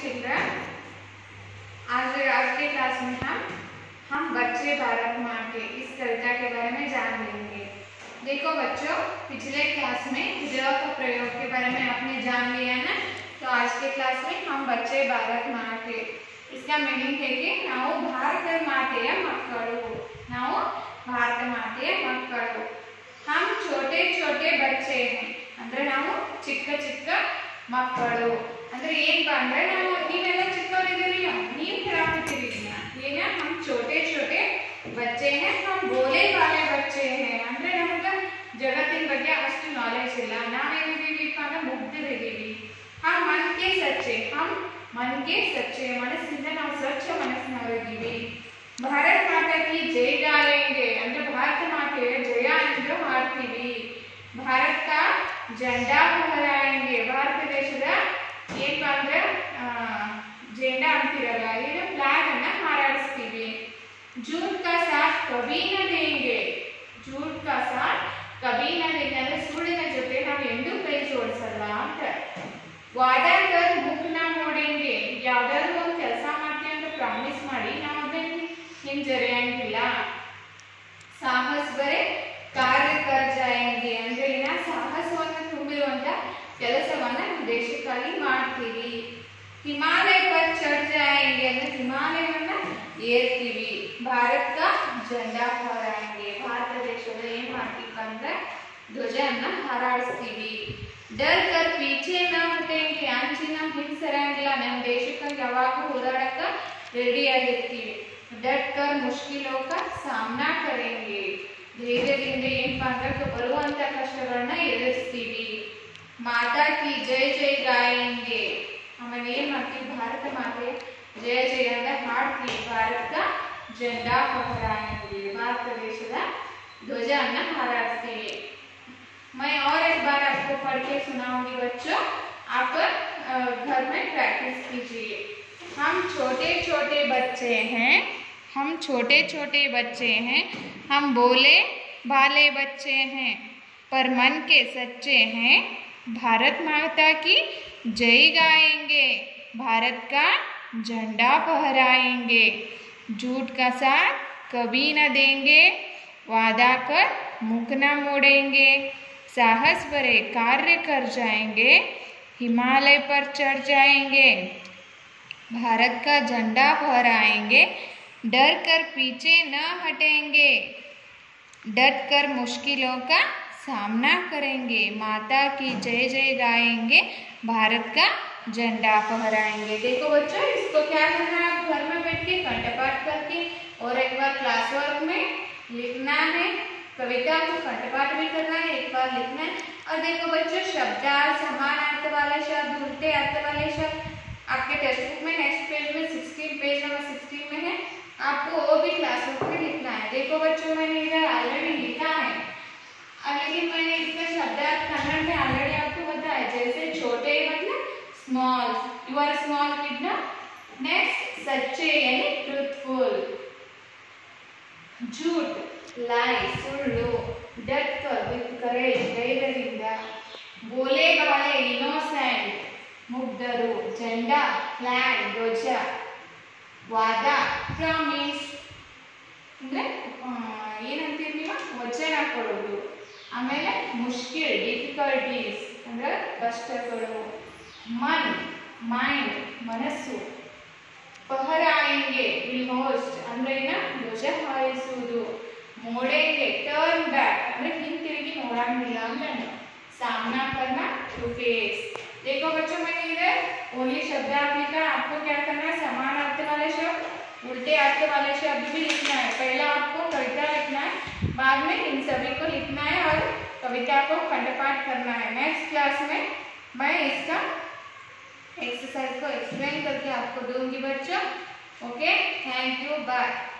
Children, आज के class में हम बच्चे भारत माँ के इस कविता के बारे में जान लेंगे। देखो बच्चों, पिछले क्लास में ज का प्रयोग के बारे में आपने जान लिया ना, तो आज के क्लास में हम बच्चे भारत माँ के इसका मीनिंग है कि ನಾವು ಭಾರತ ಮಾತೆಯ ಮಕ್ಕಳು, ನಾವು ಭಾರತ ಮಾತೆಯ ಮಕ್ಕಳು। हम छोटे छोटे बच्चे हैं ಅಂದ್ರೆ ನಾವು ಚಿಕ್ಕ ಚಿಕ್ಕ ಮಕ್ಕಳು ಅಂದ್ರೆ ಏನಪ್ಪ ಅಂದ್ರೆ ನಾವು ನೀವೆಲ್ಲ ಚಿಕ್ಕವರಿದ್ದೀರಲ್ಲ, ನೀವು ಹೇಳಾಕತ್ತೀರಿ ಏನ हम छोटे छोटे बच्चे हैं, हम बोले वाले बच्चे हैं ಅಂದ್ರೆ ನಮಗೆ ಜಗತ್ತಿನ ಬಗ್ಗೆ ಅಷ್ಟು ನಾಲೆಜ್ ಇಲ್ಲ, ನಾವೇನಿದ್ದೀವಿಪ್ಪ ಅಂದ್ರೆ ಮುಗ್ಧರಿದ್ದೀವಿ। हम मन के सच्चे, हम मन के सच्चे ಮನಸ್ಸಿಂದ ನಾವು ಸ್ವಚ್ಛ ಮನಸ್ಸಿನವರಿದ್ದೀವಿ। ಭಾರತ ಮಾತಾ की जय गाएंगे ಅಂದ್ರೆ ಭಾರತ ಮಾತೆಯ ಜಯ ಎಂದು ಹಾಡ್ತೀವಿ। भारत का झंडा फहराएंगे, ಭಾರತ ದೇಶದ ಏನಪ್ಪ ಅಂದ್ರೆ झंडा ಅಂತಿರಲ್ಲ, ಏನು ಫ್ಲಾಗ್ ಅನ್ನು ಹಾರಾಡಿಸ್ತೀವಿ। झूठ का साथ कभी न देंगे, झूठ का साथ कभी न देंगे ಅಂದ್ರೆ ಸುಳ್ಳಿನ ಜೊತೆ ನಾವು ಎಂದೂ ಕೈ ಜೋಡಿಸಲ್ಲ ಅಂತ। वादा कर मुख न मोड़ेंगे, ಯಾವ್ದಾದ್ರು ಒಂದು ಕೆಲಸ ಮಾಡ್ತೀವಿ ಅಂತ ಪ್ರಾಮಿಸ್ ಮಾಡಿ ನಾವು ಅದನ್ನ ಹಿಂಜರಿಯಂಗಿಲ್ಲ। ಸಾಹಸ ಬರೆ ಕಾರ್ಯ कर जाएंगे ಅಂದ್ರೆ ಇನ್ನ ಸಾಹಸವನ್ನು ತುಂಬಿರುವಂತ ಕೆಲಸವನ್ನ ನಮ್ಮ ದೇಶಕ್ಕಾಗಿ ಮಾಡ್ತೀವಿ। ಹಿಮಾಲಯ पर चढ़ जाएंगे ಅಂದ್ರೆ ಹಿಮಾಲಯವನ್ನ ಏರ್ತೀವಿ। भारत का झंडा फहराएंगे, ಭಾರತ ದೇಶದ ಏನ್ ಮಾಡ್ತೀವಿ ಅಂದ್ರೆ ಧ್ವಜವನ್ನ ಹಾರಾಡಿಸ್ತೀವಿ। डर कर पीछे न हटेंगे, ಅಂಚಿನ ಹಿಂಸರಂಗಿಲ್ಲ, ನಮ್ಮ ದೇಶಕ್ಕಾಗಿ ಯಾವಾಗಲೂ ಹೋರಾಡಕ ರೆಡಿ ಆಗಿರ್ತೀವಿ। डट कर मुश्किलों का सामना करेंगे, ಧೈರ್ಯದಿಂದ ಏನಪ್ಪ ಅಂದ್ರೆ ಬರುವಂತ ಕಷ್ಟಗಳನ್ನ ಎದುರಿಸ್ತೀವಿ। ಮಾತಾ की जय जय गाएंगे, ಆಮೇಲೆ ಏನ್ ಮಾಡ್ತೀವಿ ಭಾರತ ಮಾತೆ ಜಯ ಜಯ ಅಂತ ಹಾಡ್ತೀವಿ। ಭಾರತ का झंडा फहराएंगे, ಭಾರತ ದೇಶದ ಧ್ವಜವನ್ನ ಹಾರಾಡಿಸ್ತೀವಿ। मैं और एक बार आपको पढ़ के सुनाऊंगी बच्चों, आप घर में प्रैक्टिस कीजिए। हम छोटे छोटे बच्चे हैं, हम छोटे छोटे बच्चे हैं, हम बोले भाले बच्चे हैं, पर मन के सच्चे हैं। भारत माता की जय गाएंगे, भारत का झंडा फहराएंगे। झूठ का साथ कभी न देंगे, वादा कर मुख न मोड़ेंगे। साहस भरे कार्य कर जाएंगे, हिमालय पर चढ़ जाएंगे। भारत का झंडा फहराएंगे, डर कर पीछे न हटेंगे। डट कर मुश्किलों का सामना करेंगे, माता की जय जय गाएंगे, भारत का झंडा फहराएंगे। देखो बच्चों, इसको क्या करना है, घर में बैठ के कंठपाठ करके और एक बार क्लास वर्क में लिखना है। कविता को कंठपाठ भी करना है, एक बार लिखना है। और देखो बच्चों, शब्दार्थ, समान अर्थ वाले शब्द, उल्टे अर्थ वाले शब्द आपके टेक्स्ट बुक में नेक्स्ट पेज में 16 पेज नंबर 16 में है, आपको वो भी क्लासवर्क में लिखना है। देखो बच्चों, मैंने इधर ऑलरेडी लिखा है, लेकिन मैंने इसका शब्दार्थ कन्नड़ में ऑलरेडी आपको बताया। जैसे छोटे मतलब small, you are small kid ना। नेक्स्ट सच्चे यानी ट्रूथफुल, झूठ लाई सुಳ್ಳು, डट कर विथ करेज ಧೈರ್ಯದಿಂದ, बोले वाले इनोसेंट ಮುಗ್ಧರು, झंडा फ्लैग ಧ್ವಜ, ವಾದ ಪ್ರಾಮಿಸ್ ಅಂದ್ರೆ ಏನಂತೀವಿ ನೀವು ವಚನ ಕೊಡೋದು, ಆಮೇಲೆ ಮುಷ್ಕಿಲ್ ಡಿಫಿಕಲ್ಟೀಸ್ ಅಂದ್ರೆ ಕಷ್ಟಗಳು, ಮನ್ ಮೈಂಡ್ ಮನಸ್ಸು, ಪಹರಾएंगे ವಿಲ್ ಹೋಸ್ಟ್ ಅಂದ್ರೆ ಧ್ವಜ ಹಾರಿಸುವುದು, मोड़ेंगे टर्न बैक ಅಂದ್ರೆ ಹಿಂತಿರುಗಿ ನೋಡಂಗಿಲ್ಲ ಅಂದ್ರೆ सामना करना टू फेस। देखो बच्चों, मैंने इधर ओनली शब्दार्थ लिखा, आपको क्या करना है, समान अर्थ वाले शब्द, उल्टे अर्थ वाले शब्द भी लिखना है। पहला आपको कविता लिखना है, बाद में इन सभी को लिखना है और कविता को कंठपाठ करना है। नेक्स्ट क्लास में मैं इसका एक्सरसाइज को एक्सप्लेन करके आपको दूंगी बच्चों। Okay, thank you, bye.